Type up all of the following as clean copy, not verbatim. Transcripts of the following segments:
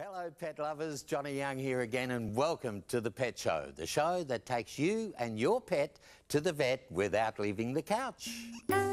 Hello pet lovers, Johnny Young here again and welcome to The Pet Show, the show that takes you and your pet to the vet without leaving the couch.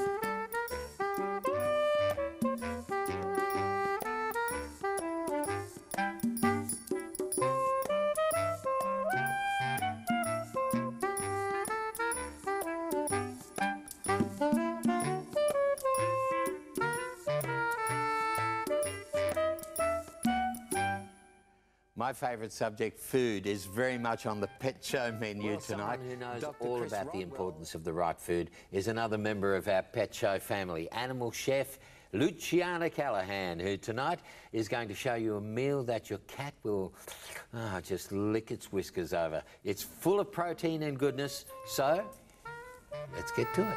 My favourite subject, food, is very much on the Pet Show menu tonight. Someone who knows all about the importance of the right food is another member of our Pet Show family, animal chef Luciana Callahan, who tonight is going to show you a meal that your cat will just lick its whiskers over. It's full of protein and goodness, so let's get to it.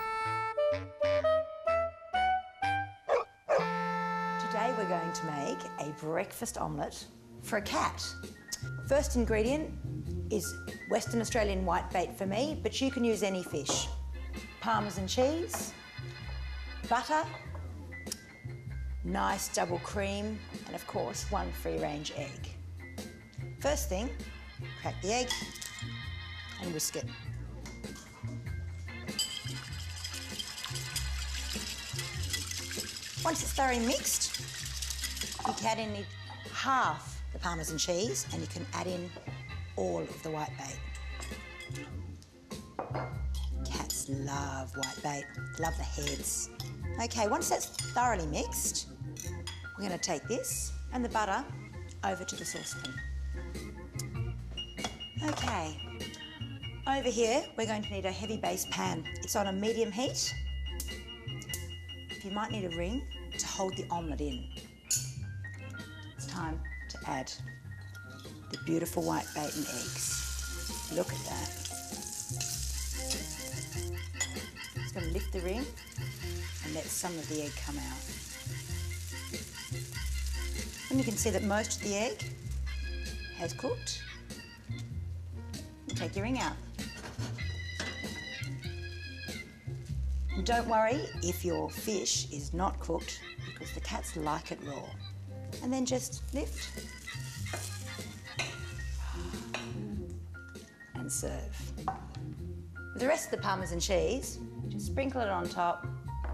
Today we're going to make a breakfast omelette for a cat. First ingredient is Western Australian whitebait for me, but you can use any fish. Parmesan cheese, butter, nice double cream, and of course, one free-range egg. First thing, crack the egg and whisk it. Once it's thoroughly mixed, you can add in half the Parmesan cheese and you can add in all of the whitebait. Cats love whitebait, love the heads. Okay, once that's thoroughly mixed, we're going to take this and the butter over to the saucepan. Okay, over here we're going to need a heavy base pan. It's on a medium heat. You might need a ring to hold the omelette in. It's time to add the beautiful whitebait and eggs. Look at that. Just going to lift the ring and let some of the egg come out. And you can see that most of the egg has cooked. Take your ring out. And don't worry if your fish is not cooked, because the cats like it raw. And then just lift and serve. With the rest of the Parmesan cheese, just sprinkle it on top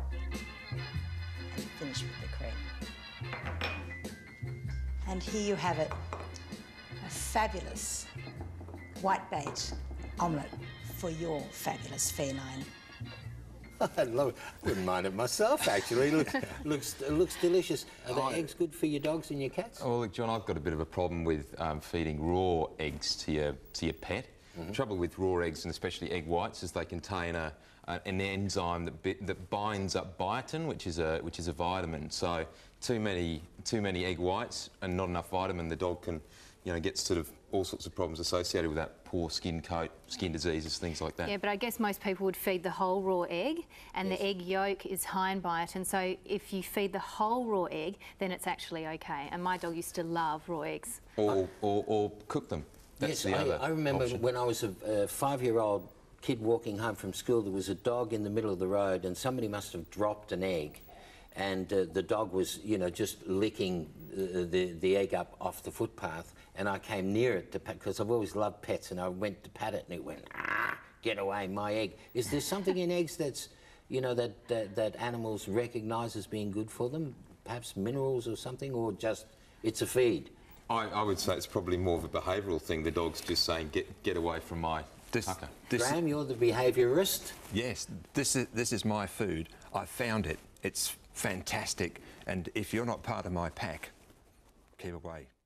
and finish with the cream. And here you have it, a fabulous whitebait omelette for your fabulous feline. I love it. I wouldn't mind it myself, actually. Looks delicious. Are the eggs good for your dogs and your cats? Oh, look, John, I've got a bit of a problem with feeding raw eggs to your pet. The trouble with raw eggs, and especially egg whites, is they contain an enzyme that binds up biotin, which is a vitamin. So too many egg whites and not enough vitamin, the dog can, get sort of all sorts of problems associated with that, poor skin coat, skin diseases, things like that. Yeah, but I guess most people would feed the whole raw egg, and the egg yolk is high in biotin, so if you feed the whole raw egg, then it's actually okay. And my dog used to love raw eggs. Or cook them. That's the other I remember option. when I was a 5-year-old kid walking home from school, there was a dog in the middle of the road and somebody must have dropped an egg, and the dog was, just licking the egg up off the footpath, and I came near it to pat, because I've always loved pets, and I went to pat it and it went, get away, my egg. Is there something in eggs that's, that animals recognise as being good for them? Perhaps minerals or something, or just it's a feed? I would say it's probably more of a behavioural thing. The dog's just saying, get away from my tucker. Graham, you're the behaviourist. Yes, this is my food. I found it. It's fantastic. And if you're not part of my pack, keep away.